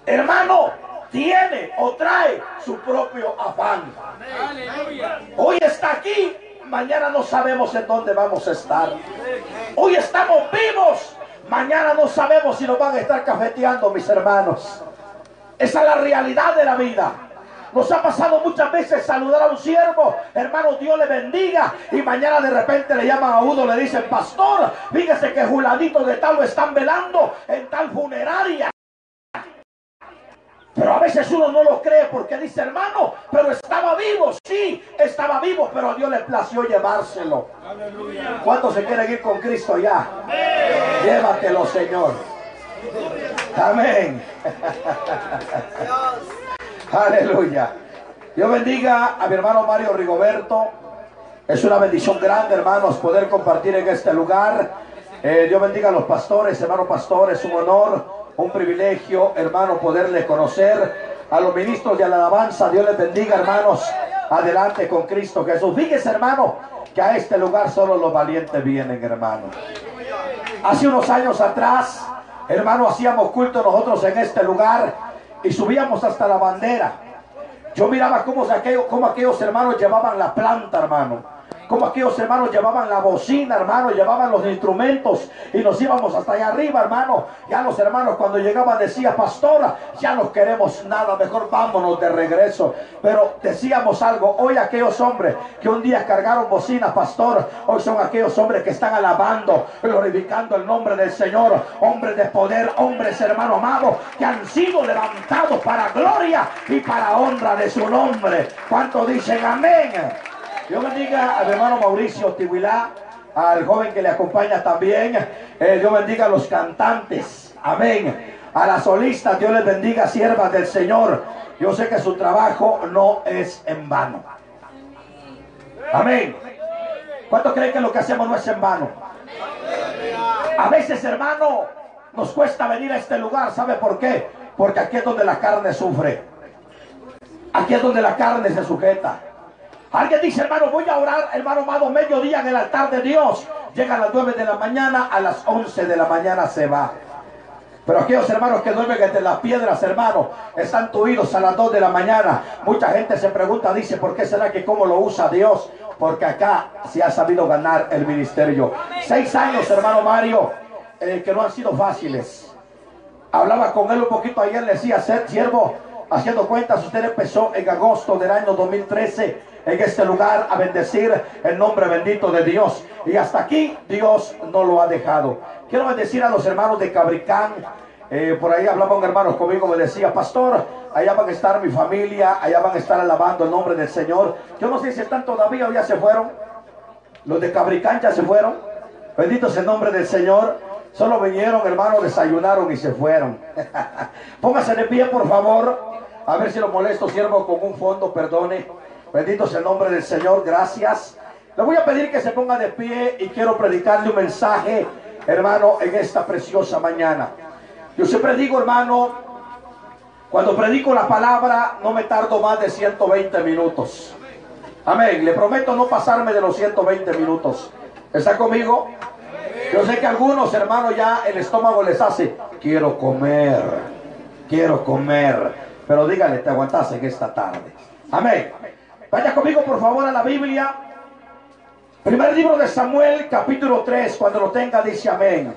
hermano, tiene o trae su propio afán. Hoy está aquí, mañana no sabemos en dónde vamos a estar. Hoy estamos vivos, mañana no sabemos si nos van a estar cafeteando, mis hermanos. Esa es la realidad de la vida. Nos ha pasado muchas veces saludar a un siervo, hermano, Dios le bendiga, y mañana de repente le llaman a uno, le dicen, pastor, fíjese que fulanito de tal lo están velando en tal funeraria. Pero a veces uno no lo cree porque dice, hermano, pero estaba vivo. Sí, estaba vivo, pero a Dios le plació llevárselo. Aleluya. ¿Cuántos se quieren ir con Cristo ya? Amén. Llévatelo, Señor. Amén. Aleluya. Dios bendiga a mi hermano Mario Rigoberto. Es una bendición grande, hermanos, poder compartir en este lugar. Dios bendiga a los pastores, hermanos pastores, un honor, un privilegio, hermano, poderle conocer. A los ministros de la alabanza, Dios les bendiga, hermanos. Adelante con Cristo Jesús. Fíjese, hermano, que a este lugar solo los valientes vienen, hermano. Hace unos años atrás, hermano, hacíamos culto nosotros en este lugar y subíamos hasta la bandera. Yo miraba cómo aquellos hermanos llevaban la planta, hermano. Como aquellos hermanos llevaban la bocina, hermano, llevaban los instrumentos y nos íbamos hasta allá arriba, hermano. Ya los hermanos cuando llegaban decían, pastora, ya no queremos nada, mejor vámonos de regreso. Pero decíamos algo, hoy aquellos hombres que un día cargaron bocina, pastor, hoy son aquellos hombres que están alabando, glorificando el nombre del Señor. Hombres de poder, hombres, hermano amado, que han sido levantados para gloria y para honra de su nombre. ¿Cuántos dicen amén? Dios bendiga al hermano Mauricio Tihuilá, al joven que le acompaña también. Dios bendiga a los cantantes. Amén. A las solistas, Dios les bendiga, siervas del Señor. Yo sé que su trabajo no es en vano. Amén. ¿Cuántos creen que lo que hacemos no es en vano? A veces, hermano, nos cuesta venir a este lugar. ¿Sabe por qué? Porque aquí es donde la carne sufre. Aquí es donde la carne se sujeta. Alguien dice, hermano, voy a orar, hermano amado, mediodía en el altar de Dios. Llega a las 9 de la mañana, a las 11 de la mañana se va. Pero aquellos hermanos que duermen entre las piedras, hermano, están tuidos a las 2 de la mañana. Mucha gente se pregunta, dice, ¿por qué será que cómo lo usa Dios? Porque acá se ha sabido ganar el ministerio. 6 años, hermano Mario, que no han sido fáciles. Hablaba con él un poquito ayer, le decía, siervo, haciendo cuentas, usted empezó en agosto del año 2013 en este lugar a bendecir el nombre bendito de Dios, y hasta aquí Dios no lo ha dejado. Quiero bendecir a los hermanos de Cabricán. Por ahí hablaba un hermano conmigo, me decía, pastor, allá van a estar mi familia, allá van a estar alabando el nombre del Señor. Yo no sé si están todavía o ya se fueron. Los de Cabricán ya se fueron. Bendito es el nombre del Señor. Solo vinieron, hermano, desayunaron y se fueron. Póngase de pie, por favor. A ver si lo molesto, siervo, con un fondo, perdone. Bendito es el nombre del Señor, gracias. Le voy a pedir que se ponga de pie y quiero predicarle un mensaje, hermano, en esta preciosa mañana. Yo siempre digo, hermano, cuando predico la palabra no me tardo más de 120 minutos. Amén, le prometo no pasarme de los 120 minutos. ¿Está conmigo? Yo sé que a algunos, hermanos, ya el estómago les hace, quiero comer, pero dígale, te aguantas en esta tarde. Amén. Vaya conmigo por favor a la Biblia. Primer libro de Samuel, capítulo 3. Cuando lo tenga dice amén.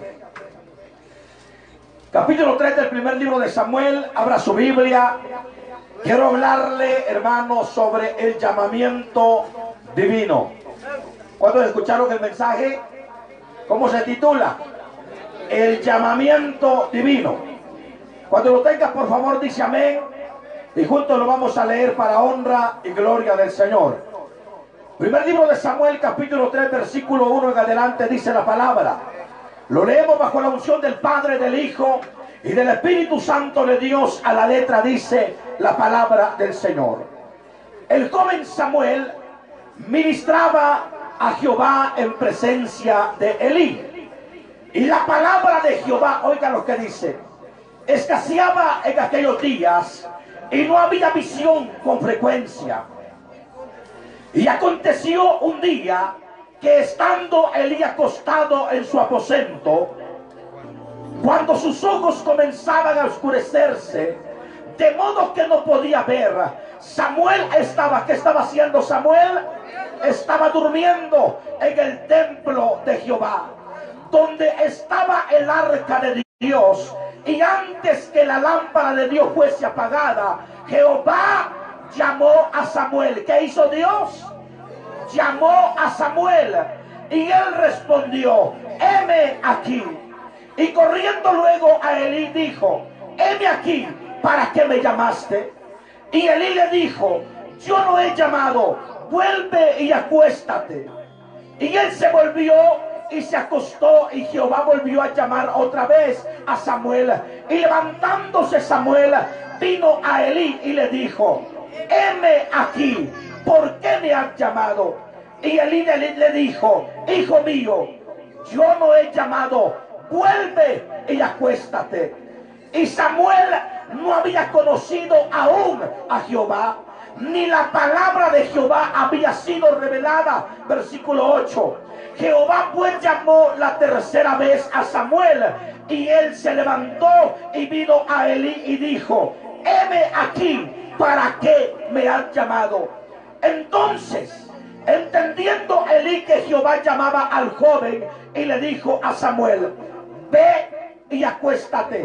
Capítulo 3 del primer libro de Samuel. Abra su Biblia. Quiero hablarle, hermanos, sobre el llamamiento divino. ¿Cuántos escucharon el mensaje? ¿Cómo se titula? El llamamiento divino. Cuando lo tenga por favor dice amén. Y juntos lo vamos a leer para honra y gloria del Señor. Primer libro de Samuel, capítulo 3, versículo 1 en adelante, dice la palabra. Lo leemos bajo la unción del Padre, del Hijo y del Espíritu Santo de Dios. A la letra dice la palabra del Señor. El joven Samuel ministraba a Jehová en presencia de Elí. Y la palabra de Jehová, oiga lo que dice, escaseaba en aquellos días y no había visión con frecuencia. Y aconteció un día que estando Elí acostado en su aposento, cuando sus ojos comenzaban a oscurecerse, de modo que no podía ver. Samuel estaba, ¿qué estaba haciendo Samuel? Estaba durmiendo en el templo de Jehová, donde estaba el arca de Dios. Y antes que la lámpara de Dios fuese apagada, Jehová llamó a Samuel. ¿Qué hizo Dios? Llamó a Samuel, y él respondió: heme aquí. Y corriendo luego a Elí dijo: heme aquí, ¿para qué me llamaste? Y Elí le dijo: yo no he llamado, vuelve y acuéstate. Y él se volvió y se acostó, y Jehová volvió a llamar otra vez a Samuel. Y levantándose Samuel, vino a Elí y le dijo: heme aquí, ¿por qué me has llamado? Y Elí le dijo: hijo mío, yo no he llamado, vuelve y acuéstate. Y Samuel no había conocido aún a Jehová, ni la palabra de Jehová había sido revelada. Versículo 8. Jehová pues llamó la tercera vez a Samuel, y él se levantó y vino a Elí y dijo: heme aquí, ¿para qué me has llamado? Entonces, entendiendo Elí que Jehová llamaba al joven, y le dijo a Samuel: ve y acuéstate,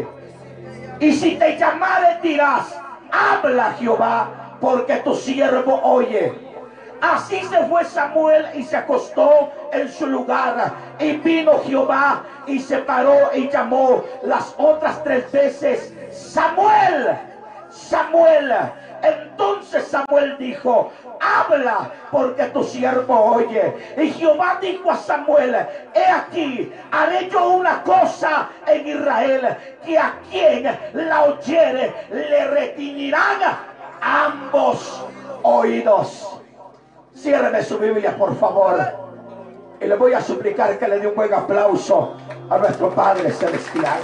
y si te llamare dirás: habla Jehová, porque tu siervo oye. Así se fue Samuel y se acostó en su lugar. Y vino Jehová y se paró y llamó las otras 3 veces: Samuel, Samuel. Entonces Samuel dijo: habla, porque tu siervo oye. Y Jehová dijo a Samuel: he aquí, haré yo una cosa en Israel, que a quien la oyere le retiñirán ambos oídos. Ciérreme su Biblia, por favor, y le voy a suplicar que le dé un buen aplauso a nuestro Padre Celestial.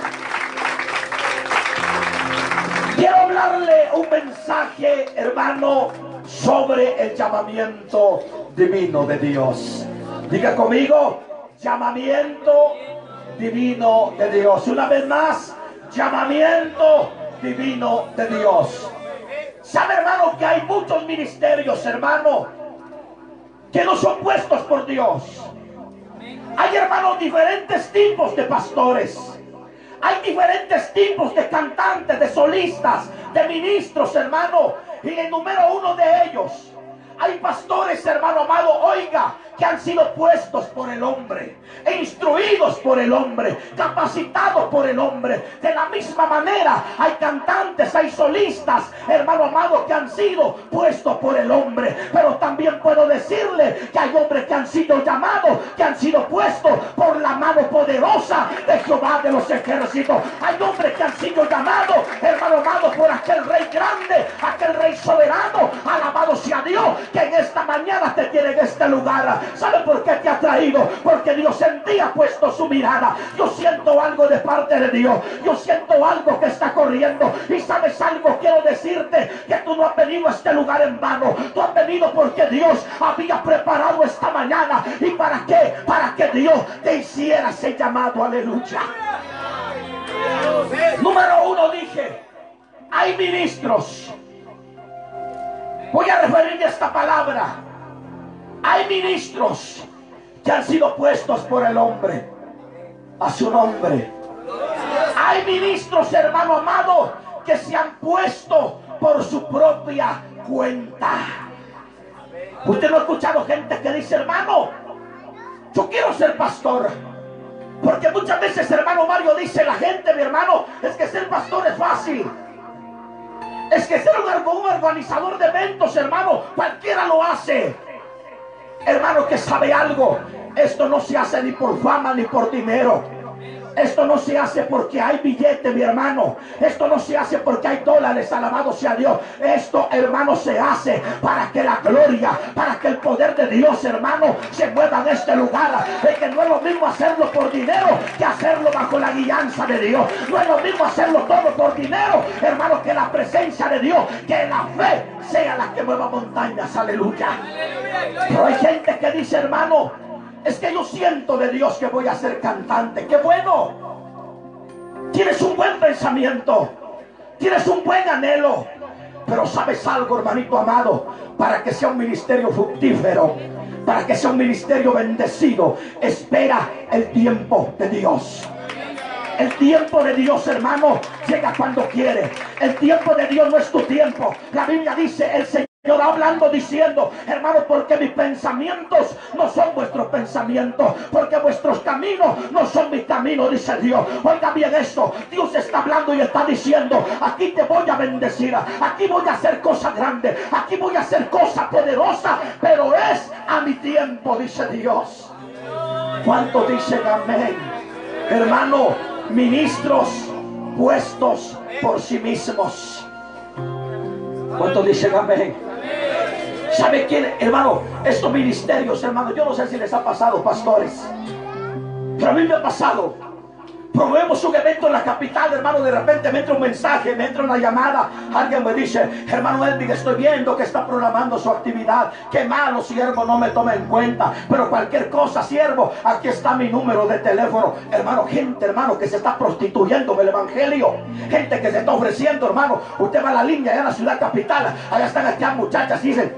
Quiero hablarle un mensaje, hermano, sobre el llamamiento divino de Dios. Diga conmigo: llamamiento divino de Dios. Una vez más, llamamiento divino de Dios. ¿Sabe, hermano, que hay muchos ministerios, hermano, que no son puestos por Dios? Hay, hermanos, diferentes tipos de pastores. Hay diferentes tipos de cantantes, de solistas, de ministros, hermano. Y el número uno de ellos, hay pastores, hermano amado, oiga, que han sido puestos por el hombre, e instruidos por el hombre, capacitados por el hombre. De la misma manera hay cantantes, hay solistas, hermano amado, que han sido puestos por el hombre. Pero también puedo decirle que hay hombres que han sido llamados, que han sido puestos por la mano poderosa de Jehová de los ejércitos. Hay hombres que han sido llamados, hermano amado, por aquel rey grande, aquel rey soberano. Alabado sea Dios, que en esta mañana te tiene en este lugar. ¿Sabe por qué te ha traído? Porque Dios en ti ha puesto su mirada. Yo siento algo de parte de Dios. Yo siento algo que está corriendo. Y ¿sabes algo? Quiero decirte que tú no has venido a este lugar en vano. Tú has venido porque Dios había preparado esta mañana. ¿Y para qué? Para que Dios te hiciera ese llamado. Aleluya. Número uno, dije, hay ministros. Voy a referirme a esta palabra. Hay ministros que han sido puestos por el hombre, a su nombre. Hay ministros, hermano amado, que se han puesto por su propia cuenta. Usted no ha escuchado gente que dice: hermano, yo quiero ser pastor. Porque muchas veces, hermano Mario, dice la gente, mi hermano, es que ser pastor es fácil. Es que ser un organizador de eventos, hermano, cualquiera lo hace. Hermano, que sabe algo, esto no se hace ni por fama ni por dinero. Esto no se hace porque hay billete, mi hermano. Esto no se hace porque hay dólares, alabado sea Dios. Esto, hermano, se hace para que la gloria, para que el poder de Dios, hermano, se mueva en este lugar. Es que no es lo mismo hacerlo por dinero que hacerlo bajo la guianza de Dios. No es lo mismo hacerlo todo por dinero, hermano, que la presencia de Dios, que la fe sea la que mueva montañas. Aleluya. Pero hay gente que dice: hermano, es que yo siento de Dios que voy a ser cantante. ¡Qué bueno! Tienes un buen pensamiento. tienes un buen anhelo. Pero sabes algo, hermanito amado, para que sea un ministerio fructífero, para que sea un ministerio bendecido, espera el tiempo de Dios. El tiempo de Dios, hermano, llega cuando quiere. El tiempo de Dios no es tu tiempo. La Biblia dice, el Señor hablando, diciendo, hermano, porque mis pensamientos no son vuestros pensamientos, porque vuestros caminos no son mis caminos, dice Dios. Oiga bien esto, Dios está hablando y está diciendo, aquí te voy a bendecir, aquí voy a hacer cosas grandes, aquí voy a hacer cosas poderosas, pero es a mi tiempo, dice Dios. ¿Cuántos dicen amén? Hermano, ministros puestos por sí mismos. ¿Cuántos dicen amén? ¿Sabe quién, hermano? Estos ministerios, hermano, yo no sé si les ha pasado, pastores, pero a mí me ha pasado. Promovemos un evento en la capital, hermano, de repente me entra un mensaje, me entra una llamada, alguien me dice, hermano Elvin, estoy viendo que está programando su actividad, qué malo, siervo, no me tome en cuenta, pero cualquier cosa, siervo, aquí está mi número de teléfono. Hermano, gente, hermano, que se está prostituyendo del evangelio, gente que se está ofreciendo, hermano. Usted va a la línea allá en la ciudad capital, allá están aquellas muchachas y dicen,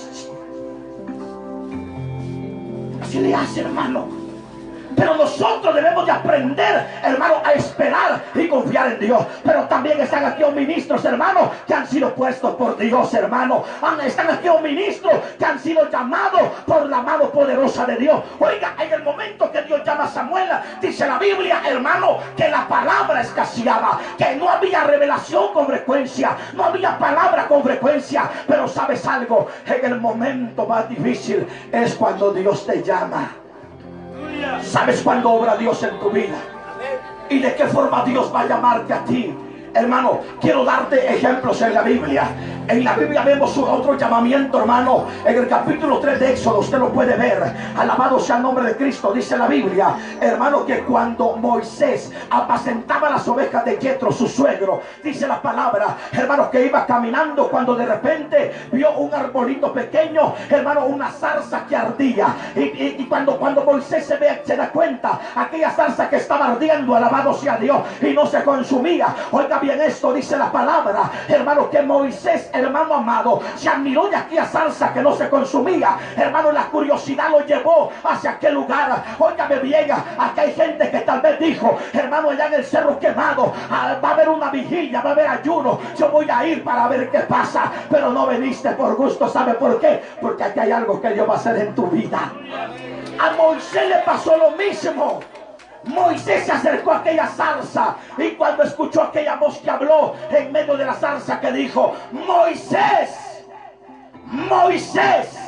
así le hace, hermano. Pero nosotros debemos de aprender, hermano, a esperar y confiar en Dios. Pero también están aquí ministros, hermano, que han sido puestos por Dios, hermano. Están aquí ministros que han sido llamados por la mano poderosa de Dios. Oiga, en el momento que Dios llama a Samuel, dice la Biblia, hermano, que la palabra escaseaba, que no había revelación con frecuencia, no había palabra con frecuencia. Pero ¿sabes algo? En el momento más difícil es cuando Dios te llama. ¿Sabes cuándo obra Dios en tu vida? ¿Y de qué forma Dios va a llamarte a ti? Hermano, quiero darte ejemplos en la Biblia. En la Biblia vemos otro llamamiento, hermano. En el capítulo 3 de Éxodo, usted lo puede ver. Alabado sea el nombre de Cristo. Dice la Biblia, hermano, que cuando Moisés apacentaba las ovejas de Yetro, su suegro, dice la palabra, hermano, que iba caminando cuando de repente vio un arbolito pequeño, hermano, una zarza que ardía. Y cuando Moisés se da cuenta, aquella zarza que estaba ardiendo, alabado sea Dios, y no se consumía. Oiga bien esto, dice la palabra, hermano, que Moisés, hermano amado, se admiró de aquella salsa que no se consumía. Hermano, la curiosidad lo llevó hacia aquel lugar. Óigame bien, aquí hay gente que tal vez dijo, hermano, allá en el Cerro Quemado va a haber una vigilia, va a haber ayuno, yo voy a ir para ver qué pasa. Pero no viniste por gusto. ¿Sabe por qué? Porque aquí hay algo que Dios va a hacer en tu vida. A Moisés le pasó lo mismo. Moisés se acercó a aquella zarza, y cuando escuchó aquella voz que habló en medio de la zarza, que dijo, Moisés, Moisés,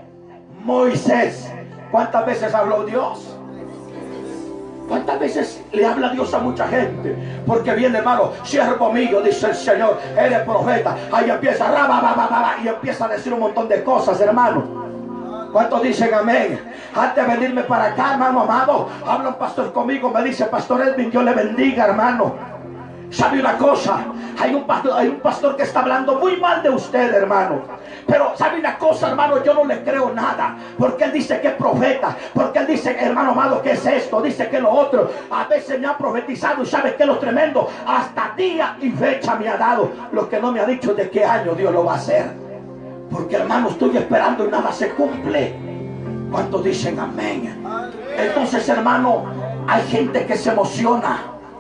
Moisés. ¿Cuántas veces habló Dios? ¿Cuántas veces le habla Dios a mucha gente? Porque viene, hermano, siervo mío, dice el Señor, eres profeta. Ahí empieza, y empieza a decir un montón de cosas, hermano. ¿Cuántos dicen amén? Antes de venirme para acá, hermano amado, habla un pastor conmigo, me dice, Pastor Elvin, Dios le bendiga, hermano. ¿Sabe una cosa? Hay un pastor que está hablando muy mal de usted, hermano. Pero ¿sabe una cosa, hermano? Yo no le creo nada, porque él dice que es profeta, porque él dice, hermano amado, que es esto, dice que lo otro. A veces me ha profetizado, y ¿sabe qué es lo tremendo? Hasta día y fecha me ha dado. Lo que no me ha dicho de qué año Dios lo va a hacer. Porque, hermano, estoy esperando y nada se cumple. ¿Cuántos dicen amén? Entonces, hermano, hay gente que se emociona.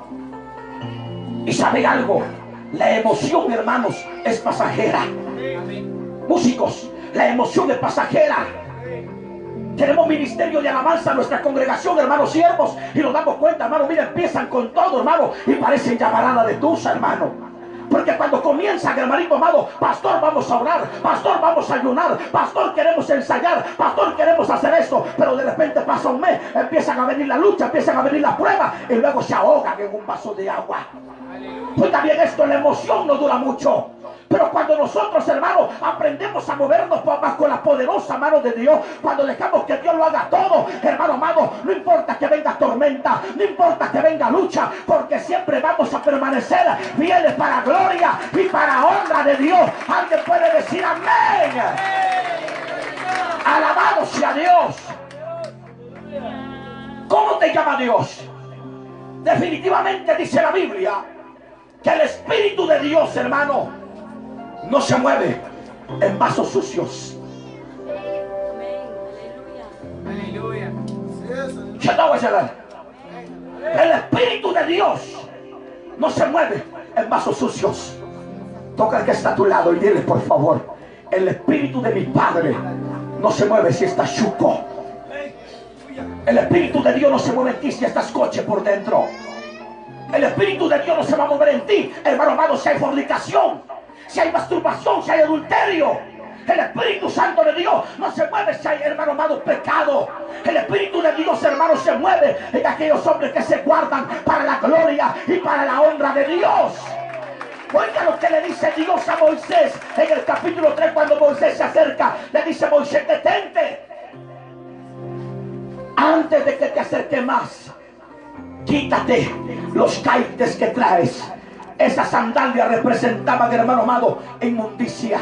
Y ¿sabe algo? La emoción, hermanos, es pasajera. Músicos, la emoción es pasajera. Tenemos ministerio de alabanza en nuestra congregación, hermanos siervos, y nos damos cuenta, hermano, mira, empiezan con todo, hermano, y parecen llamarada de tusa, hermano. Porque cuando comienzan, hermanito amado, pastor, vamos a orar, pastor, vamos a ayunar, pastor, queremos ensayar, pastor, queremos hacer esto, pero de repente pasa un mes, empiezan a venir la lucha, empiezan a venir la prueba, y luego se ahogan en un vaso de agua. Pues también esto, la emoción no dura mucho. Pero cuando nosotros, hermanos, aprendemos a movernos bajo la poderosa mano de Dios, cuando dejamos que Dios lo haga todo, hermano amado, no importa que venga tormenta, no importa que venga lucha, porque siempre vamos a permanecer fieles para gloria y para honra de Dios. Alguien puede decir amén. Alabado sea Dios. ¿Cómo te llama Dios? Definitivamente dice la Biblia que el Espíritu de Dios, hermano, no se mueve en vasos sucios. Aleluya. El Espíritu de Dios no se mueve en vasos sucios. Toca al que está a tu lado y dile, por favor, el Espíritu de mi Padre no se mueve si estás chuco. El Espíritu de Dios no se mueve en ti si estás coche por dentro. El Espíritu de Dios no se va a mover en ti, hermano amado, si hay fornicación, si hay masturbación, si hay adulterio. El Espíritu Santo de Dios no se mueve si hay, hermano amado, pecado. El Espíritu de Dios, hermano, se mueve en aquellos hombres que se guardan para la gloria y para la honra de Dios. Oiga lo que le dice Dios a Moisés en el capítulo 3, cuando Moisés se acerca. Le dice: Moisés, detente. Antes de que te acerque más, quítate los caites que traes. Esas sandalias representaban, hermano amado, inmundicia.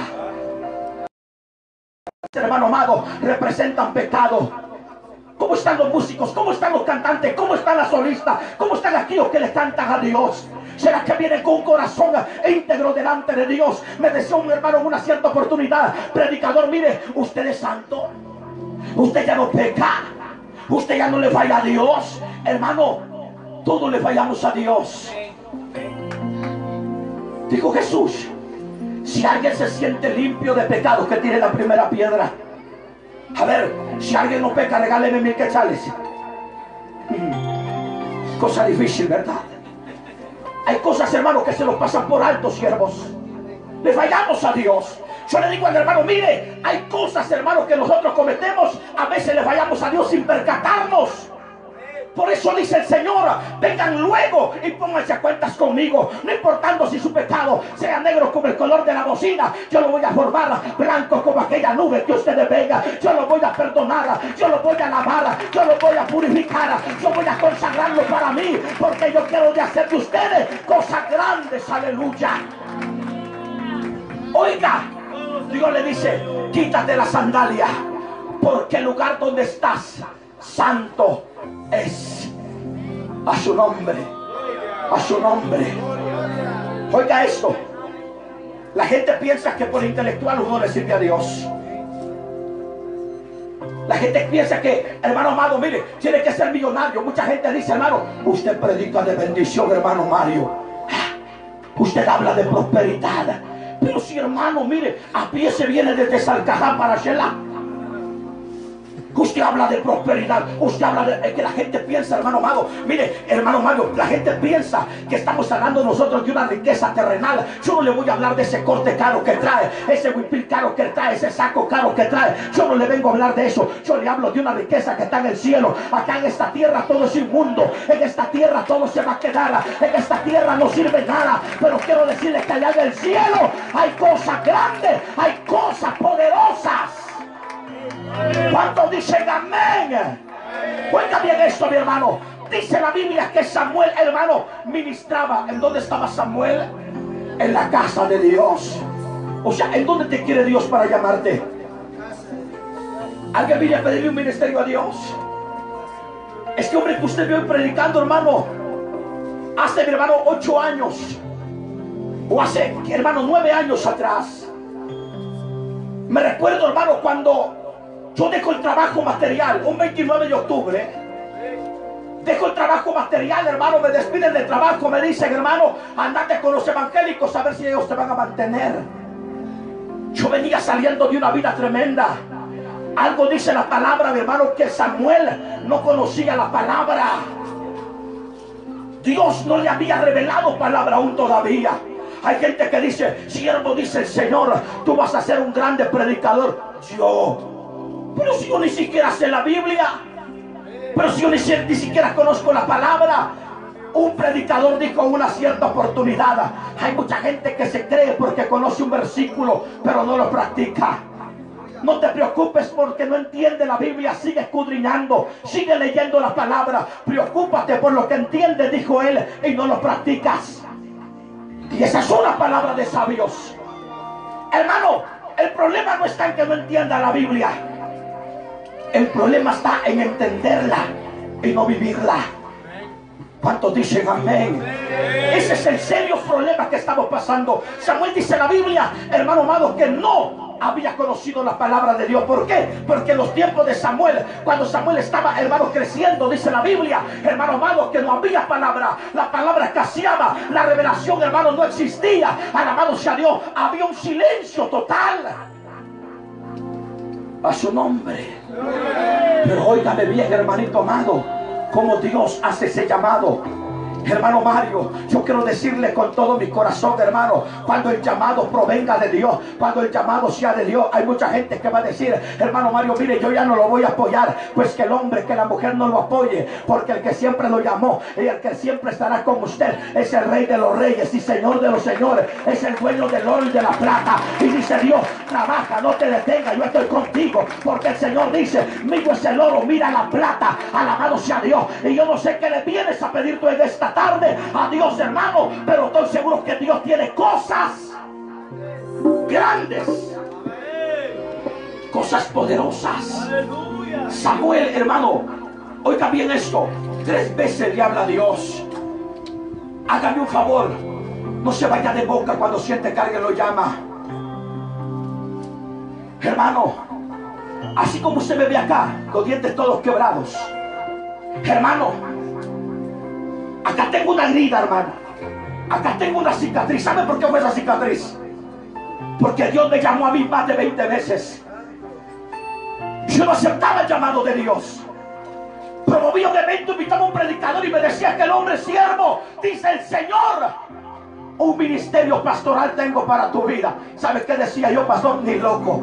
Hermano amado, representan pecado. ¿Cómo están los músicos? ¿Cómo están los cantantes? ¿Cómo están las solistas? ¿Cómo están aquellos que le cantan a Dios? ¿Será que vienen con un corazón íntegro delante de Dios? Me decía un hermano en una cierta oportunidad: predicador, mire, usted es santo, usted ya no peca, usted ya no le falla a Dios. Hermano, todos le fallamos a Dios. Dijo Jesús: si alguien se siente limpio de pecado, que tire la primera piedra. A ver, si alguien no peca, regáleme 1000 quetzales. Cosa difícil, ¿verdad? Hay cosas, hermano, que se nos pasan por alto, siervos. Le fallamos a Dios. Yo le digo al hermano: mire, hay cosas, hermano, que nosotros cometemos. A veces le fallamos a Dios sin percatarnos. Por eso dice el Señor: vengan luego y pónganse a cuentas conmigo. No importando si su pecado sea negro como el color de la bocina, yo lo voy a formar blanco como aquella nube que ustedes vengan. Yo lo voy a perdonar, yo lo voy a lavar, yo lo voy a purificar, yo voy a consagrarlo para mí, porque yo quiero de hacer de ustedes cosas grandes. Aleluya. Oiga, Dios le dice: quítate la sandalia, porque el lugar donde estás santo es. A su nombre, a su nombre. Oiga esto: la gente piensa que por intelectual uno le sirve a Dios. La gente piensa que, hermano amado, mire, tiene que ser millonario. Mucha gente dice: hermano, usted predica de bendición, hermano Mario, usted habla de prosperidad. Pero si, hermano, mire, a pie se viene desde Salcajá para Xela. Usted habla de prosperidad, usted habla de que la gente piensa, hermano amado, mire, hermano Mario, la gente piensa que estamos hablando nosotros de una riqueza terrenal. Yo no le voy a hablar de ese corte caro que trae, ese huipil caro que trae, ese saco caro que trae. Yo no le vengo a hablar de eso. Yo le hablo de una riqueza que está en el cielo. Acá en esta tierra todo es inmundo, en esta tierra todo se va a quedar, en esta tierra no sirve nada. Pero quiero decirles que allá en el cielo hay cosas grandes, hay cosas poderosas. ¿Cuántos dicen amén? Oiga bien esto, mi hermano. Dice la Biblia que Samuel, hermano, ministraba. ¿En dónde estaba Samuel? En la casa de Dios. O sea, ¿en dónde te quiere Dios para llamarte? ¿Alguien viene a pedirle un ministerio a Dios? Este hombre que usted vio predicando, hermano, hace, mi hermano, 8 años, o hace, hermano, 9 años atrás. Me recuerdo, hermano, cuando yo dejo el trabajo material, un 29 de octubre, dejo el trabajo material, hermano, me despiden del trabajo, me dicen: hermano, andate con los evangélicos a ver si ellos te van a mantener. Yo venía saliendo de una vida tremenda. Algo dice la palabra, mi hermano, que Samuel no conocía la palabra. Dios no le había revelado palabra aún todavía. Hay gente que dice: siervo, dice el Señor, tú vas a ser un grande predicador. Pero si yo ni siquiera sé la Biblia, pero si yo ni siquiera conozco la palabra. Un predicador dijo en una cierta oportunidad: hay mucha gente que se cree porque conoce un versículo, pero no lo practica. No te preocupes porque no entiende la Biblia. Sigue escudriñando, sigue leyendo la palabra. Preocúpate por lo que entiendes, dijo él, y no lo practicas. Y esa es una palabra de sabios. Hermano, el problema no está en que no entienda la Biblia. El problema está en entenderla y no vivirla. ¿Cuántos dicen amén? Ese es el serio problema que estamos pasando. Samuel dice en la Biblia, hermano amado, que no había conocido la palabra de Dios. ¿Por qué? Porque en los tiempos de Samuel, cuando Samuel estaba, hermano, creciendo, dice la Biblia, hermano amado, que no había palabra. La palabra escaseaba, la revelación, hermano, no existía. Alabado sea Dios, había un silencio total. A su nombre. Pero óigame bien, hermanito amado, cómo Dios hace ese llamado. Hermano Mario, yo quiero decirle con todo mi corazón, hermano, cuando el llamado provenga de Dios, cuando el llamado sea de Dios, hay mucha gente que va a decir, hermano Mario, mire, yo ya no lo voy a apoyar. Pues que el hombre, que la mujer no lo apoye, porque el que siempre lo llamó y el que siempre estará con usted es el Rey de los reyes y Señor de los señores, es el dueño del oro y de la plata. Y dice Dios, trabaja, no te detengas, yo estoy contigo, porque el Señor dice, mío es el oro, mira la plata. Alabado sea Dios. Y yo no sé qué le vienes a pedir tú en esta tarde a Dios, hermano, pero estoy seguro que Dios tiene cosas grandes, cosas poderosas. Samuel, hermano, oiga bien esto, 3 veces le habla a Dios. Hágame un favor, no se vaya de boca cuando siente que alguien lo llama. Hermano, así como usted me ve acá, los dientes todos quebrados, hermano, acá tengo una herida, hermano. Acá tengo una cicatriz. ¿Sabe por qué fue esa cicatriz? Porque Dios me llamó a mí más de 20 veces. Yo no aceptaba el llamado de Dios. Promovía un evento, invitaba a un predicador y me decía que el hombre siervo, dice el Señor, un ministerio pastoral tengo para tu vida. ¿Sabes qué decía yo, pastor? Ni loco.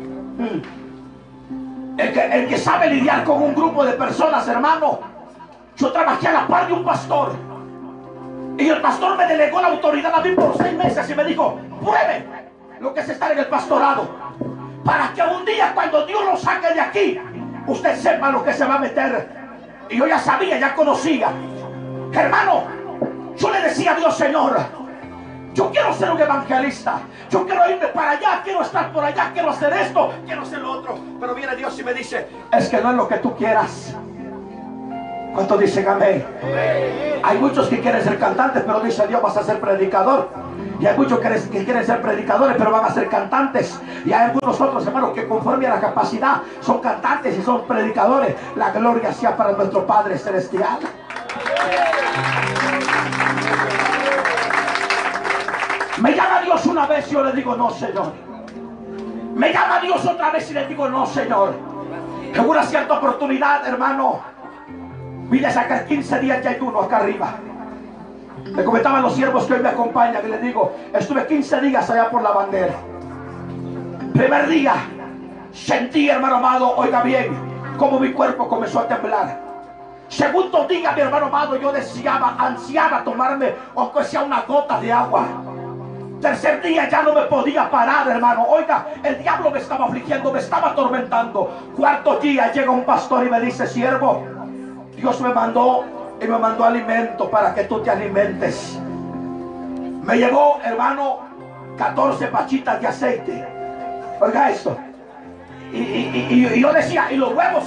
El que sabe lidiar con un grupo de personas, hermano. Yo trabajé a la par de un pastor y el pastor me delegó la autoridad a mí por 6 meses y me dijo, pruebe lo que es estar en el pastorado, para que un día cuando Dios lo saque de aquí, usted sepa lo que se va a meter. Y yo ya sabía, ya conocía. Hermano, yo le decía a Dios, Señor, yo quiero ser un evangelista, yo quiero irme para allá, quiero estar por allá, quiero hacer esto, quiero hacer lo otro. Pero viene Dios y me dice, es que no es lo que tú quieras. ¿Cuántos dicen amén? Hay muchos que quieren ser cantantes, pero dice Dios, vas a ser predicador. Y hay muchos que quieren ser predicadores, pero van a ser cantantes. Y hay algunos otros, hermanos, que conforme a la capacidad son cantantes y son predicadores. La gloria sea para nuestro Padre Celestial. Me llama Dios una vez y yo le digo, no, Señor. Me llama Dios otra vez y le digo, no, Señor. En una cierta oportunidad, hermano, vine a sacar 15 días de ayuno acá arriba. Me comentaban los siervos que hoy me acompañan y les digo, estuve 15 días allá por la bandera. Primer día, sentí, hermano amado, oiga bien, como mi cuerpo comenzó a temblar. Segundo día, mi hermano amado, yo ansiaba tomarme, aunque sea una gota de agua. Tercer día ya no me podía parar, hermano. Oiga, el diablo me estaba afligiendo, me estaba atormentando. Cuarto día llega un pastor y me dice, siervo, Dios me mandó y me mandó alimento para que tú te alimentes. Me llevó, hermano, 14 pachitas de aceite. Oiga esto. Y yo decía, ¿y los huevos?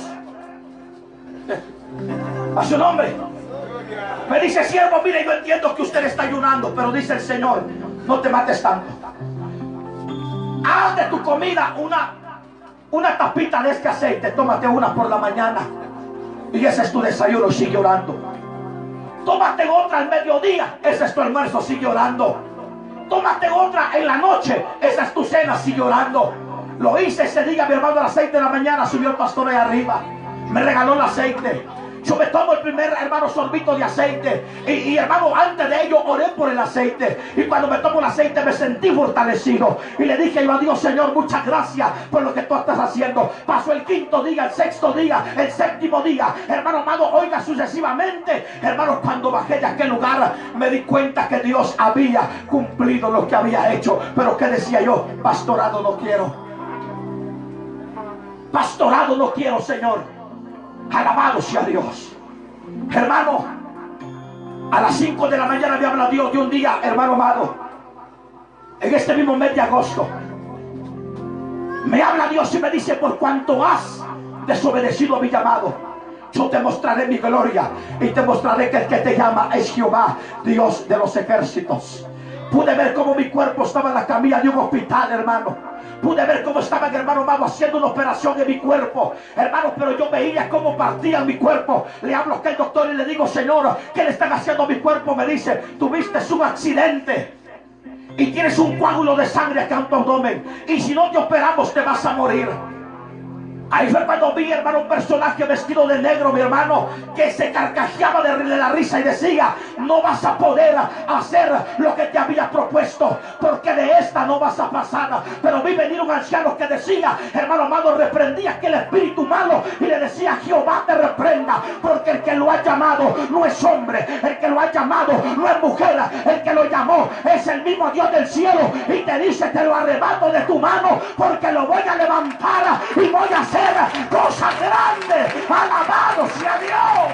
A su nombre. Me dice, siervo, mire, yo entiendo que usted está ayunando, pero dice el Señor, no te mates tanto. Haz de tu comida una tapita de este aceite. Tómate una por la mañana y ese es tu desayuno, sigue orando. Tómate otra al mediodía, ese es tu almuerzo, sigue orando. Tómate otra en la noche, esa es tu cena, sigue orando. Lo hice ese día, mi hermano, a las 6 de la mañana subió el pastor ahí arriba, me regaló el aceite. Yo me tomo el primer, hermano, sorbito de aceite. Y hermano, antes de ello oré por el aceite. Y cuando me tomo el aceite me sentí fortalecido. Y le dije yo a Dios, Señor, muchas gracias por lo que tú estás haciendo. Pasó el 5.º día, el 6.º día, el 7.º día. Hermano amado, oiga, sucesivamente. Hermano, cuando bajé de aquel lugar, me di cuenta que Dios había cumplido lo que había hecho. Pero ¿qué decía yo? Pastorado no quiero. Pastorado no quiero, Señor. Alabado sea Dios. Hermano, a las 5 de la mañana me habla Dios de un día, hermano amado, en este mismo mes de agosto. Me habla Dios y me dice, por cuanto has desobedecido a mi llamado, yo te mostraré mi gloria y te mostraré que el que te llama es Jehová, Dios de los ejércitos. Pude ver cómo mi cuerpo estaba en la camilla de un hospital, hermano. Pude ver cómo estaban, hermano amado, haciendo una operación en mi cuerpo, hermano, pero yo veía cómo partían mi cuerpo. Le hablo a aquel doctor y le digo: Señor, ¿qué le están haciendo a mi cuerpo? Me dice: tuviste un accidente y tienes un coágulo de sangre acá en tu abdomen, y si no te operamos te vas a morir. Ahí fue cuando vi, hermano, un personaje vestido de negro, mi hermano, que se carcajeaba de la risa y decía: no vas a poder hacer lo que te había propuesto, porque de esta no vas a pasar. Pero vi venir un anciano que decía, hermano amado, reprendía aquel espíritu malo y le decía: Jehová te reprenda, porque el que lo ha llamado no es hombre, el que lo ha llamado no es mujer, el que lo llamó es el mismo Dios del cielo, y te dice: te lo arrebato de tu mano, porque lo voy a levantar y voy a hacer cosas grandes. Alabado sea Dios.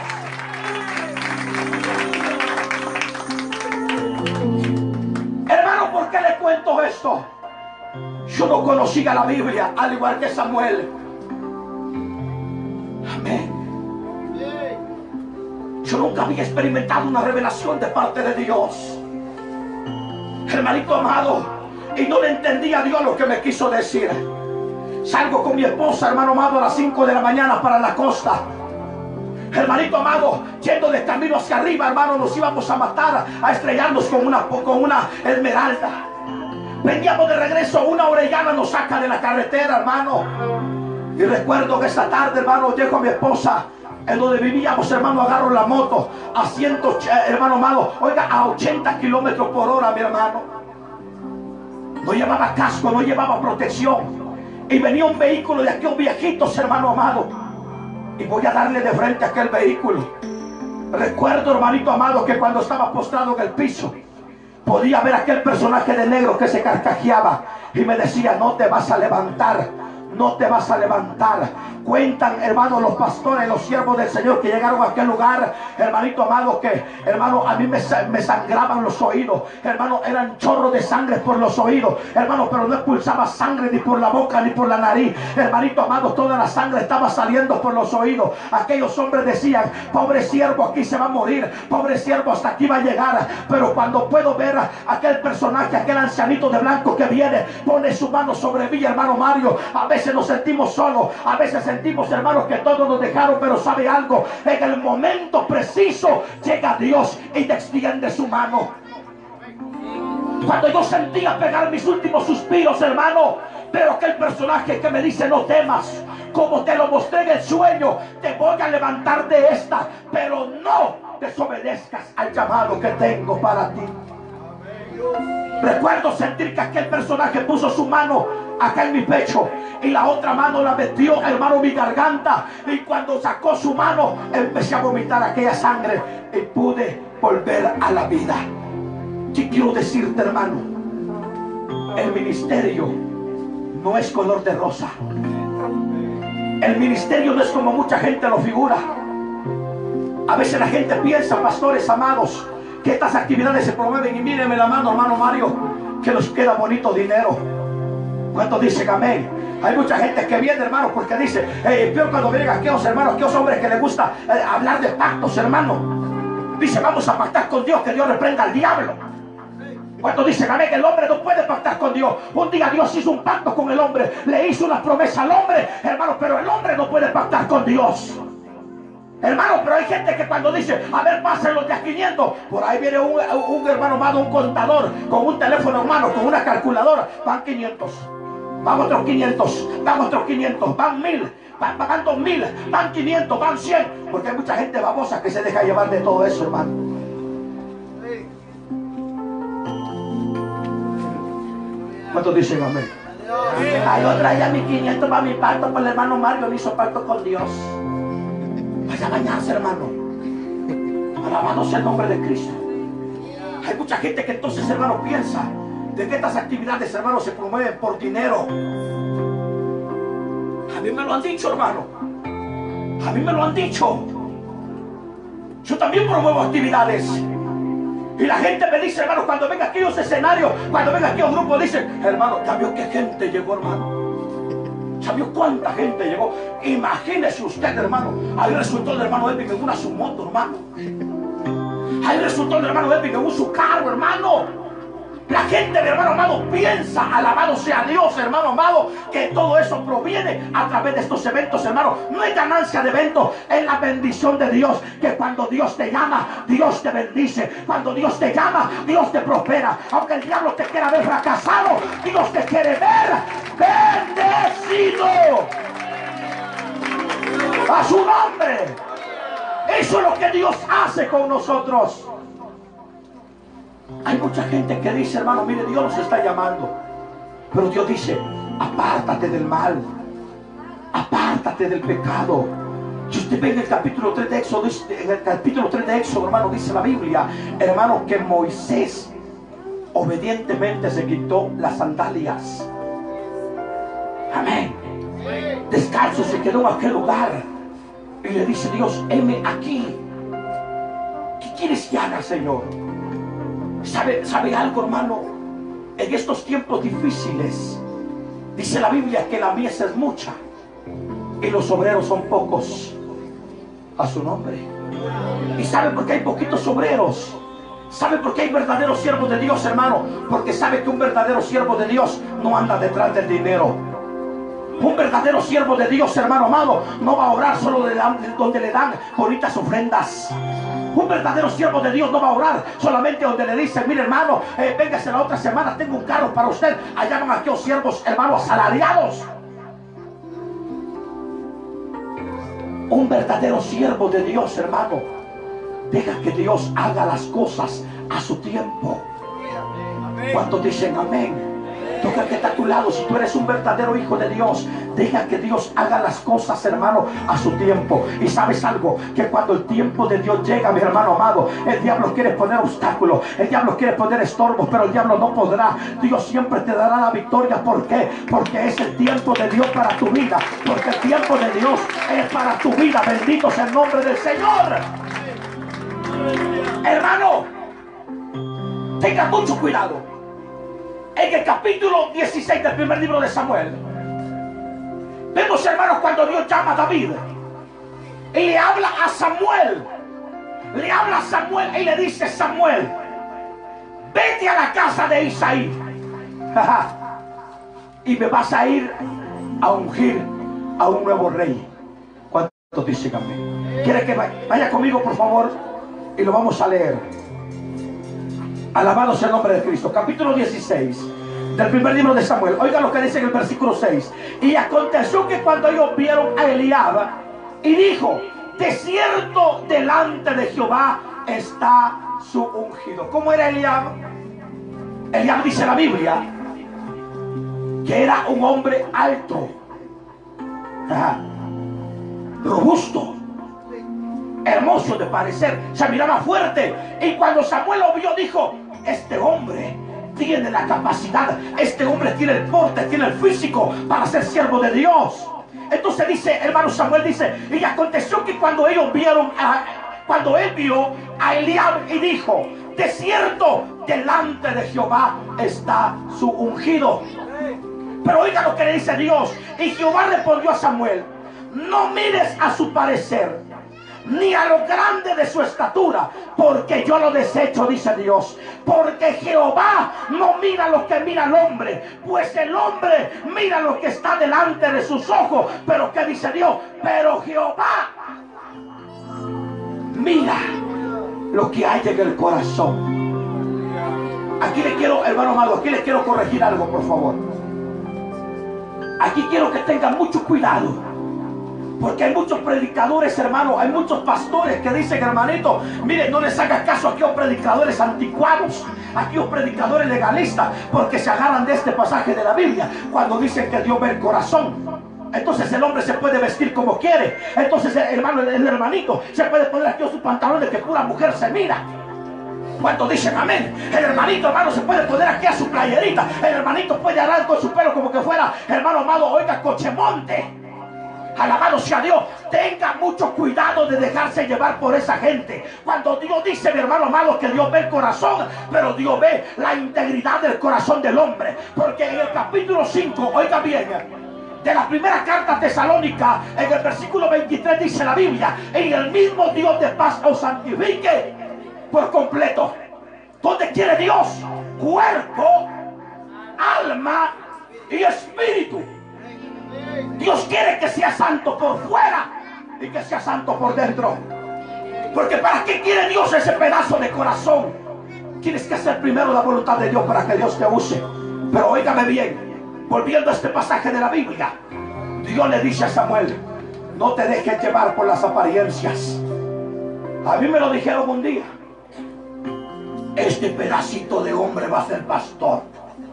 Hermano, ¿por qué le cuento esto? Yo no conocía la Biblia, al igual que Samuel. Amén. Yo nunca había experimentado una revelación de parte de Dios, hermanito amado, y no le entendía a Dios lo que me quiso decir. Salgo con mi esposa, hermano amado, a las 5 de la mañana para la costa. Hermanito amado, yendo de camino hacia arriba, hermano, nos íbamos a matar, a estrellarnos con una esmeralda. Veníamos de regreso, una orellana nos saca de la carretera, hermano. Y recuerdo que esta tarde, hermano, llego a mi esposa, en donde vivíamos, hermano, agarro la moto a 100, hermano amado, oiga, a 80 kilómetros por hora, mi hermano. No llevaba casco, no llevaba protección. Y venía un vehículo de aquellos viejitos, hermano amado, y voy a darle de frente a aquel vehículo. Recuerdo, hermanito amado, que cuando estaba postrado en el piso, podía ver aquel personaje de negro que se carcajeaba y me decía: no te vas a levantar, no te vas a levantar. Cuentan, hermano, los pastores, los siervos del Señor que llegaron a aquel lugar, hermanito amado, que, hermano, a mí me sangraban los oídos, hermano, eran chorros de sangre por los oídos, hermano, pero no expulsaba sangre ni por la boca ni por la nariz, hermanito amado, toda la sangre estaba saliendo por los oídos. Aquellos hombres decían: pobre siervo, aquí se va a morir, pobre siervo, hasta aquí va a llegar. Pero cuando puedo ver a aquel personaje, aquel ancianito de blanco que viene, pone su mano sobre mí, hermano Mario, a veces nos sentimos solos, a veces sentimos, hermanos, que todos nos dejaron, pero sabe algo, en el momento preciso llega Dios y te extiende su mano. Cuando yo sentía pegar mis últimos suspiros, hermano, pero aquel personaje que me dice: no temas, como te lo mostré en el sueño, te voy a levantar de esta, pero no desobedezcas al llamado que tengo para ti. Recuerdo sentir que aquel personaje puso su mano acá en mi pecho y la otra mano la metió, hermano, en mi garganta, y cuando sacó su mano empecé a vomitar aquella sangre y pude volver a la vida. ¿Qué quiero decirte, hermano? El ministerio no es color de rosa. El ministerio no es como mucha gente lo figura. A veces la gente piensa, pastores amados, que estas actividades se promueven, y mírenme la mano, hermano Mario, que nos queda bonito dinero. ¿Cuántos dicen amén? Hay mucha gente que viene, hermano, porque dice, peor cuando vienen aquellos hermanos, aquellos hombres que les gusta hablar de pactos, hermano. Dice: vamos a pactar con Dios, que Dios reprenda al diablo. ¿Cuántos dicen amén? Que el hombre no puede pactar con Dios. Un día Dios hizo un pacto con el hombre, le hizo una promesa al hombre, hermano, pero el hombre no puede pactar con Dios. Hermano, pero hay gente que cuando dice: a ver, pasen los de a 500, por ahí viene un hermano amado, un contador, con un teléfono hermano, con una calculadora. Van 500, van otros 500, van otros 500, van 1000, van 2000, van 500, van 100. Porque hay mucha gente babosa que se deja llevar de todo eso, hermano. ¿Cuántos dicen amén? Ay, yo traía mis 500 para mi pacto, para el hermano Mario no hizo pacto con Dios. Vaya a bañarse, hermano. Alabado sea el nombre de Cristo. Hay mucha gente que entonces, hermano, piensa de que estas actividades, hermano, se promueven por dinero. A mí me lo han dicho, hermano. A mí me lo han dicho. Yo también promuevo actividades. Y la gente me dice, hermano, cuando venga aquellos escenarios, cuando venga aquellos grupos, dicen: hermano, ya vio que gente llegó, hermano. ¿Sabió cuánta gente llegó? Imagínese usted, hermano. Ahí resultó el hermano Edwin en una su moto, hermano. Ahí resultó el hermano Edwin en su carro, hermano. La gente, mi hermano amado, piensa, alabado sea Dios, hermano amado, que todo eso proviene a través de estos eventos, hermano. No hay ganancia de eventos, es la bendición de Dios. Que cuando Dios te llama, Dios te bendice. Cuando Dios te llama, Dios te prospera. Aunque el diablo te quiera ver fracasado, Dios te quiere ver bendecido. A su nombre. Eso es lo que Dios hace con nosotros. Hay mucha gente que dice, hermano, mire, Dios nos está llamando. Pero Dios dice, apártate del mal. Apártate del pecado. Si usted ve en el capítulo 3 de Éxodo, hermano, dice la Biblia, hermano, que Moisés obedientemente se quitó las sandalias. Amén. Descalzo se quedó en aquel lugar. Y le dice Dios, heme aquí. ¿Qué quieres que haga, Señor? ¿Sabe algo, hermano? En estos tiempos difíciles, dice la Biblia que la mies es mucha y los obreros son pocos. A su nombre. ¿Y sabe por qué hay poquitos obreros? ¿Sabe por qué hay verdaderos siervos de Dios, hermano? Porque sabe que un verdadero siervo de Dios no anda detrás del dinero. Un verdadero siervo de Dios, hermano amado, no va a orar solo donde le dan bonitas ofrendas. Un verdadero siervo de Dios no va a orar solamente donde le dicen, mire, hermano, véngase la otra semana, tengo un carro para usted. Allá van aquellos siervos, hermano, asalariados. Un verdadero siervo de Dios, hermano, deja que Dios haga las cosas a su tiempo. ¿Cuántos dicen amén? Toca que está a tu lado. Si tú eres un verdadero hijo de Dios, deja que Dios haga las cosas, hermano, a su tiempo. Y sabes algo, que cuando el tiempo de Dios llega, mi hermano amado, el diablo quiere poner obstáculos, el diablo quiere poner estorbos, pero el diablo no podrá. Dios siempre te dará la victoria. ¿Por qué? Porque es el tiempo de Dios para tu vida. Porque el tiempo de Dios es para tu vida. Bendito sea el nombre del Señor. Hermano, tenga mucho cuidado. En el capítulo 16 del primer libro de Samuel, vemos, hermanos, cuando Dios llama a David y le habla a Samuel. Le habla a Samuel y le dice, Samuel, vete a la casa de Isaí y me vas a ir a ungir a un nuevo rey. ¿Cuántos dicen amén? ¿Quiere que vaya conmigo, por favor? Y lo vamos a leer. Alabado sea el nombre de Cristo. Capítulo 16 del primer libro de Samuel. Oiga lo que dice en el versículo 6. Y aconteció que cuando ellos vieron a Eliab, y dijo, de cierto delante de Jehová está su ungido. ¿Cómo era Eliab? Eliab, dice la Biblia, que era un hombre alto, robusto, hermoso de parecer, se miraba fuerte. Y cuando Samuel lo vio, dijo, este hombre tiene la capacidad, este hombre tiene el porte, tiene el físico para ser siervo de Dios. Entonces dice, hermano, Samuel dice, y aconteció que cuando ellos vieron cuando él vio a Eliab, y dijo, de cierto delante de Jehová está su ungido. Pero oiga lo que le dice Dios. Y Jehová respondió a Samuel, no mires a su parecer, ni a lo grande de su estatura, porque yo lo desecho, dice Dios. Porque Jehová no mira lo que mira el hombre, pues el hombre mira lo que está delante de sus ojos. Pero ¿qué dice Dios? Pero Jehová mira lo que hay en el corazón. Aquí le quiero, hermano amado, aquí le quiero corregir algo, por favor. Aquí quiero que tengan mucho cuidado. Porque hay muchos predicadores, hermano, hay muchos pastores que dicen, hermanito, miren, no les haga caso a aquellos predicadores anticuados, a aquellos predicadores legalistas, porque se agarran de este pasaje de la Biblia, cuando dicen que Dios ve el corazón. Entonces el hombre se puede vestir como quiere. Entonces, hermano, el hermanito se puede poner aquí sus pantalones que pura mujer se mira. ¿Cuántos dicen amén? El hermanito, hermano, se puede poner aquí a su playerita. El hermanito puede arar con su pelo como que fuera, hermano amado, oiga, cochemonte. Alabado sea Dios. Tenga mucho cuidado de dejarse llevar por esa gente. Cuando Dios dice, mi hermano amado, que Dios ve el corazón, pero Dios ve la integridad del corazón del hombre. Porque en el capítulo 5, oiga bien, de la primera carta Tesalónica, en el versículo 23 dice la Biblia: en el mismo Dios de paz os santifique por completo. ¿Dónde quiere Dios? Cuerpo, alma y espíritu. Dios quiere que sea santo por fuera y que sea santo por dentro. Porque ¿para qué quiere Dios ese pedazo de corazón? Tienes que hacer primero la voluntad de Dios para que Dios te use. Pero óigame bien, volviendo a este pasaje de la Biblia, Dios le dice a Samuel: no te dejes llevar por las apariencias. A mí me lo dijeron un día: este pedacito de hombre va a ser pastor.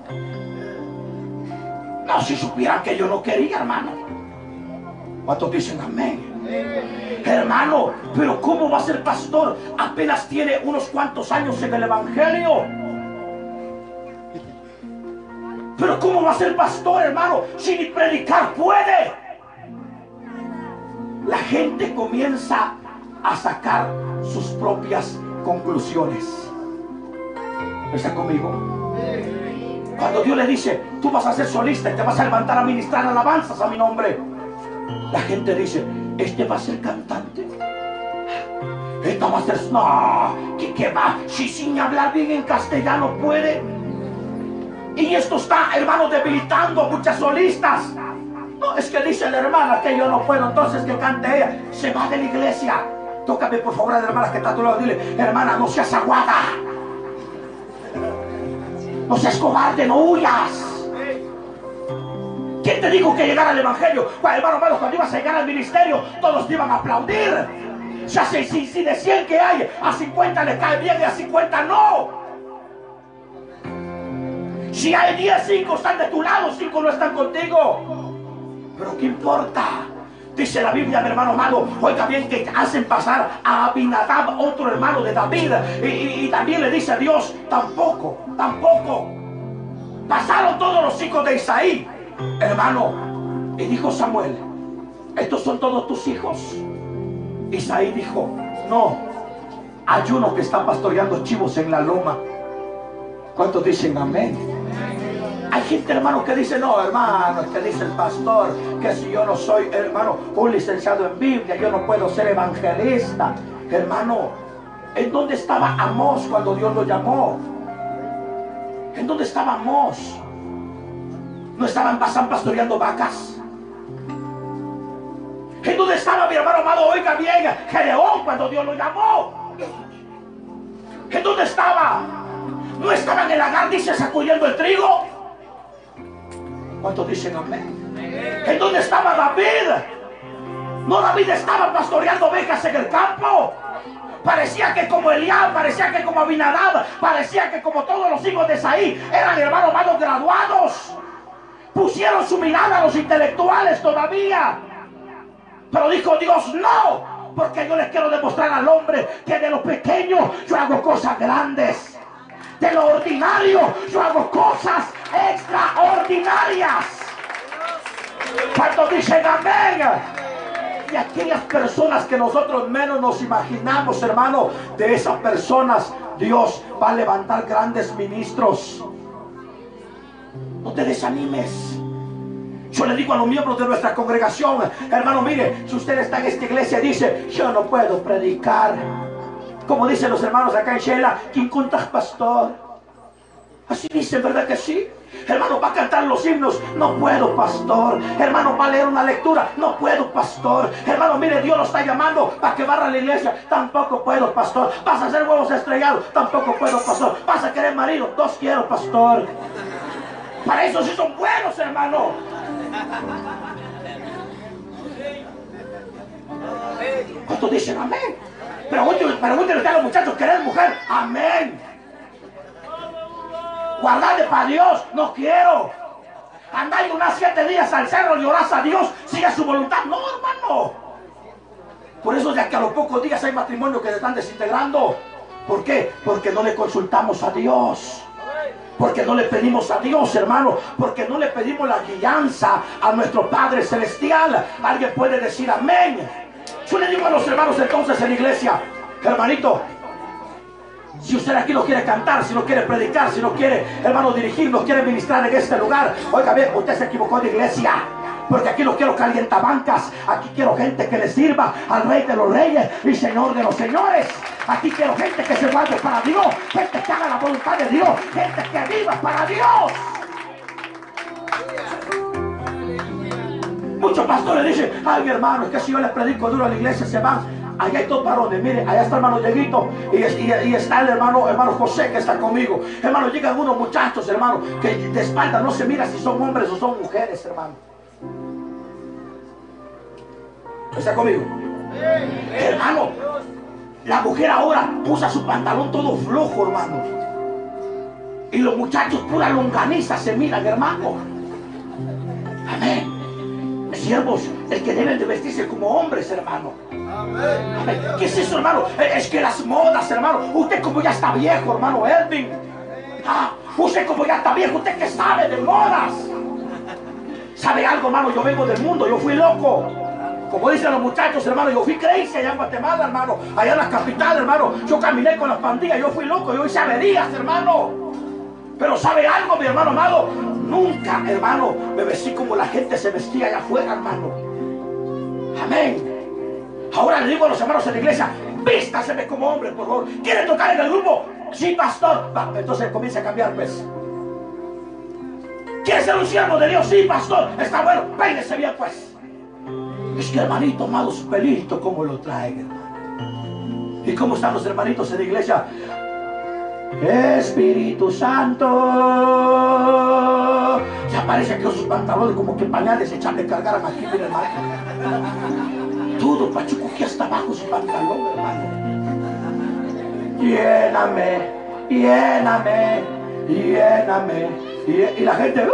No, si supieran que yo no quería, hermano. ¿Cuántos dicen amén? Hermano, pero ¿cómo va a ser pastor? Apenas tiene unos cuantos años en el evangelio. Pero ¿cómo va a ser pastor, hermano, si ni predicar puede? La gente comienza a sacar sus propias conclusiones. ¿Está conmigo? Cuando Dios le dice: tú vas a ser solista y te vas a levantar a ministrar alabanzas a mi nombre, la gente dice: este va a ser cantante, esta va a ser... no, ¿qué va? Si sin hablar bien en castellano puede. Y esto está, hermano, debilitando a muchas solistas. No, es que dice la hermana que yo no puedo, entonces que cante ella. Se va de la iglesia. Tócame por favor a la hermana que está a tu lado, dile: hermana, no seas aguada, no seas cobarde, no huyas. ¿Quién te dijo que llegara al evangelio? Pues, hermano, cuando ibas a llegar al ministerio, todos te iban a aplaudir. O sea, si de 100 que hay, a 50 le cae bien y a 50 no. Si hay 10, 5 están de tu lado, 5 no están contigo. Pero ¿qué importa? Dice la Biblia, mi hermano amado, oiga bien, que hacen pasar a Abinadab, otro hermano de David, y también le dice a Dios: tampoco. Pasaron todos los hijos de Isaí, hermano, y dijo Samuel: ¿estos son todos tus hijos? Isaí dijo: no, hay uno que está pastoreando chivos en la loma. ¿Cuántos dicen amén? Hay gente, hermano, que dice: no, hermano, es que dice el pastor que si yo no soy, hermano, un licenciado en Biblia, yo no puedo ser evangelista. Hermano, ¿en dónde estaba Amós cuando Dios lo llamó? ¿En dónde estaba Amós? ¿No estaban pastoreando vacas? ¿En dónde estaba, mi hermano amado? Oiga bien, Gedeón cuando Dios lo llamó. ¿En dónde estaba? ¿No estaba en el lagar, dice, sacudiendo el trigo? ¿Cuántos dicen amén? ¿En dónde estaba David? ¿No David estaba pastoreando ovejas en el campo? Parecía que como Eliab, parecía que como Abinadab, parecía que como todos los hijos de Isaí eran, hermanos amados, graduados. Pusieron su mirada a los intelectuales todavía. Pero dijo Dios: no, porque yo les quiero demostrar al hombre que de lo pequeño yo hago cosas grandes, de lo ordinario yo hago cosas extraordinarias. ¿Cuántos dicen amén? Y aquellas personas que nosotros menos nos imaginamos, hermano, de esas personas Dios va a levantar grandes ministros. No te desanimes. Yo le digo a los miembros de nuestra congregación: hermano, mire, si usted está en esta iglesia y dice: yo no puedo predicar, como dicen los hermanos acá en Shela, ¿quién cuentas, pastor? Así dicen, ¿verdad que sí? Hermano, va a cantar los himnos: no puedo, pastor. Hermano, va a leer una lectura: no puedo, pastor. Hermano, mire, Dios lo está llamando para que barra la iglesia: tampoco puedo, pastor. Vas a hacer huevos estrellados: tampoco puedo, pastor. Vas a querer marido: 2 quiero, pastor. Para eso sí son buenos, hermano. ¿Cuántos dicen amén? Pregúntenle a los muchachos: ¿querés mujer? Amén. Guardate para Dios: no quiero. Andá y unas 7 días al cerro y orás a Dios, sigue su voluntad. No, hermano. Por eso ya que a los pocos días hay matrimonios que se están desintegrando. ¿Por qué? Porque no le consultamos a Dios. Porque no le pedimos a Dios, hermano. Porque no le pedimos la guianza a nuestro Padre Celestial. Alguien puede decir amén. Yo le digo a los hermanos entonces en la iglesia: hermanito, si usted aquí no quiere cantar, si no quiere predicar, si no quiere, hermano, dirigir, no quiere ministrar en este lugar, oiga bien, usted se equivocó de iglesia. Porque aquí no quiero calientabancas. Aquí quiero gente que le sirva al Rey de los Reyes y Señor de los Señores. Aquí quiero gente que se guarde para Dios, gente que haga la voluntad de Dios, gente que viva para Dios. Muchos pastores dicen: ay, mi hermano, es que si yo le predico duro a la iglesia se van. Allá hay dos varones, mire, allá está el hermano Dieguito y está el hermano José que está conmigo. Hermano, llegan unos muchachos, hermano, que de espalda no se mira si son hombres o son mujeres, hermano. ¿Está conmigo? Hermano, la mujer ahora usa su pantalón todo flojo, hermano. Y los muchachos pura longaniza se miran, hermano. Amén. Siervos, el que deben de vestirse como hombres, hermano. Amén. ¿Qué es eso, hermano? Es que las modas, hermano. Usted como ya está viejo, hermano Elvin. Usted como ya está viejo, usted que sabe de modas. ¿Sabe algo, hermano? Yo vengo del mundo, yo fui loco. Como dicen los muchachos, hermano, yo fui crazy allá en Guatemala, hermano. Allá en la capital, hermano. Yo caminé con las pandillas, yo fui loco, yo hice averías, hermano. Pero ¿sabe algo, mi hermano amado? Nunca, hermano, me vestí como la gente se vestía allá afuera, hermano. Amén. Ahora le digo a los hermanos en la iglesia: vístaseme como hombre, por favor. ¿Quiere tocar en el grupo? Sí, pastor. Va, entonces comienza a cambiar, pues. ¿Quiere ser un siervo de Dios? Sí, pastor. Está bueno, peínese bien, pues. Es que, hermanito amado, su pelito, ¿cómo lo traen, hermano? ¿Y cómo están los hermanitos en la iglesia? Espíritu Santo. Ya parece que sus pantalones como que pañales echan de cargar aquí, mira, hermano. Todo pachuco aquí hasta abajo su pantalón, hermano. Lléname, lléname, lléname. Y la gente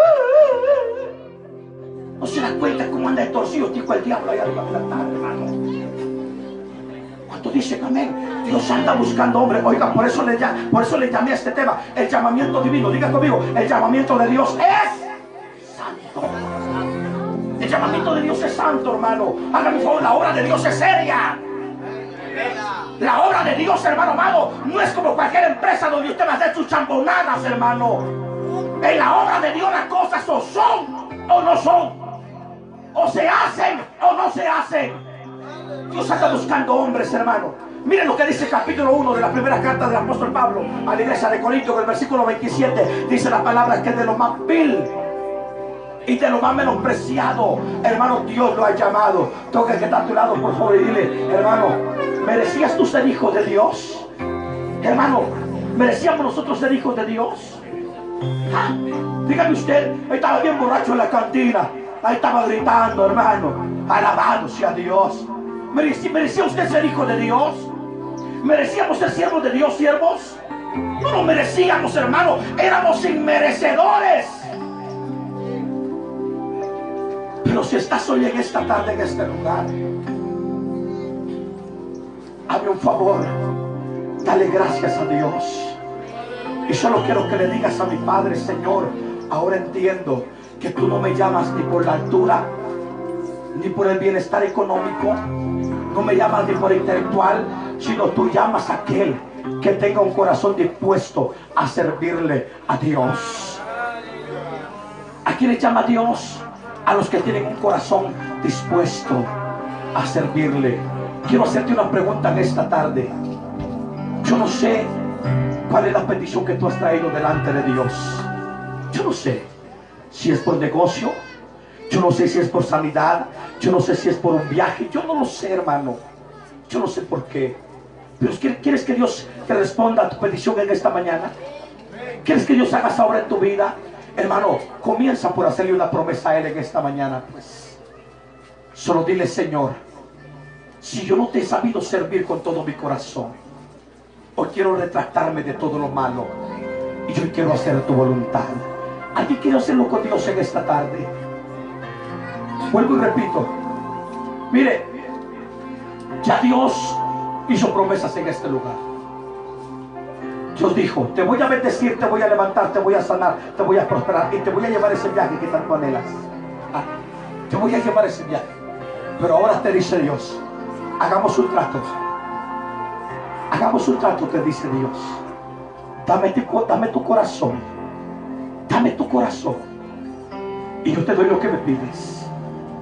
no se da cuenta cómo anda de torcido, tipo el diablo allá arriba de la tarde, hermano. ¿Cuánto dicen amén? Dios anda buscando hombre. Oiga, por eso le llamé a este tema el llamamiento divino. Diga conmigo: el llamamiento de Dios es santo. El llamamiento de Dios es santo, hermano. Hágame un favor, la obra de Dios es seria. La obra de Dios, hermano amado, no es como cualquier empresa donde usted va a hacer sus chambonadas, hermano. En la obra de Dios las cosas o son o no son. O se hacen o no se hacen. Dios anda buscando hombres, hermano. Miren lo que dice el capítulo 1 de la primera carta del apóstol Pablo a la iglesia de Corinto, en el versículo 27. Dice la palabra que de lo más vil y de lo más menospreciado, hermano, Dios lo ha llamado. Toca que está a tu lado, por favor, y dile: hermano, ¿merecías tú ser hijo de Dios? Hermano, ¿merecíamos nosotros ser hijos de Dios? Dígame usted, estaba bien borracho en la cantina, ahí estaba gritando, hermano, alabado sea Dios. ¿Merecía usted ser hijo de Dios? ¿Merecíamos ser siervos de Dios, siervos? No lo merecíamos, hermano. Éramos inmerecedores. Pero si estás hoy en esta tarde, en este lugar, hazme un favor, dale gracias a Dios. Y solo quiero que le digas a mi Padre: Señor, ahora entiendo que tú no me llamas ni por la altura, ni por el bienestar económico, no me llamas ni por intelectual, sino tú llamas a aquel que tenga un corazón dispuesto a servirle a Dios. ¿A quién le llama Dios? A los que tienen un corazón dispuesto a servirle. Quiero hacerte una pregunta en esta tarde. Yo no sé cuál es la petición que tú has traído delante de Dios. Yo no sé si es por negocio, yo no sé si es por sanidad, yo no sé si es por un viaje, yo no lo sé, hermano. Yo no sé por qué. Pero ¿quieres que Dios te responda a tu petición en esta mañana? ¿Quieres que Dios haga esa obra en tu vida? Hermano, comienza por hacerle una promesa a Él en esta mañana, pues. Solo dile: Señor, si yo no te he sabido servir con todo mi corazón, hoy quiero retractarme de todo lo malo y yo quiero hacer tu voluntad. ¿Alguien quiere hacerlo con Dios en esta tarde? Vuelvo y repito. Mire, ya Dios hizo promesas en este lugar. Dios dijo: te voy a bendecir, te voy a levantar, te voy a sanar, te voy a prosperar y te voy a llevar ese viaje que tanto anhelas. Te voy a llevar ese viaje. Pero ahora te dice Dios: hagamos un trato. Hagamos un trato, te dice Dios. Dame tu corazón. Dame tu corazón y yo te doy lo que me pides.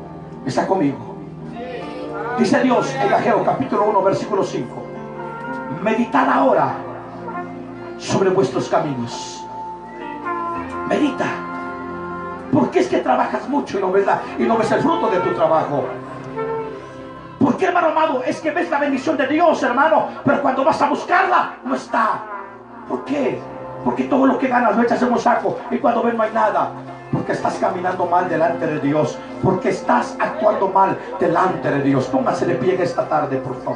¿Está conmigo? Dice Dios en Ageo capítulo 1 versículo 5: meditad ahora sobre vuestros caminos. Medita. ¿Por qué es que trabajas mucho y no ves el fruto de tu trabajo? ¿Por qué, hermano amado? Es que ves la bendición de Dios, hermano, pero cuando vas a buscarla, no está. ¿Por qué? Porque todo lo que ganas lo echas en un saco y cuando ves no hay nada. Porque estás caminando mal delante de Dios. Porque estás actuando mal delante de Dios. Póngase de pie en esta tarde, por favor.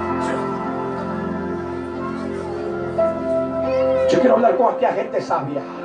Yo quiero hablar con aquella gente sabia.